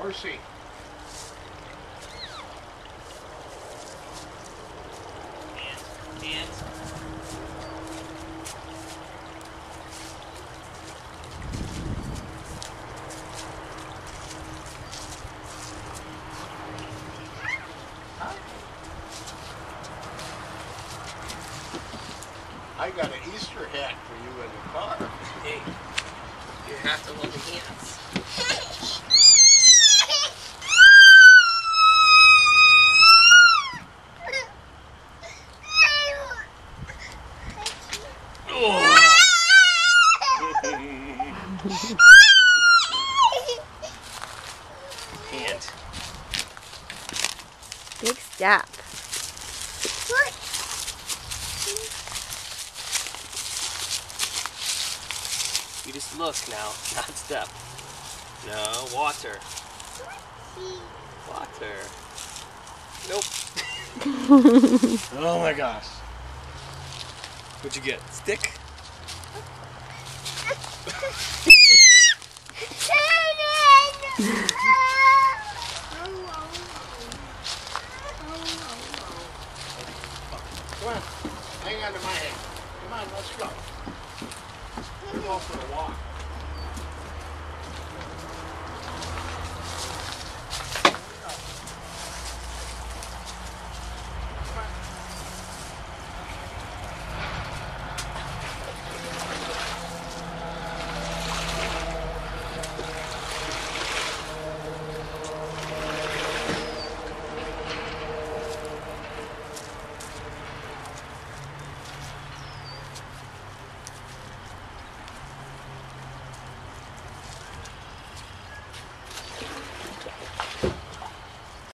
Horsey. Ant. I got an Easter hat for you in the car. Hey, you have to hold the hands. Oh. Ant. Big step. You just look now, not step. No, water. Water. Nope. Oh my gosh. What'd you get? Stick?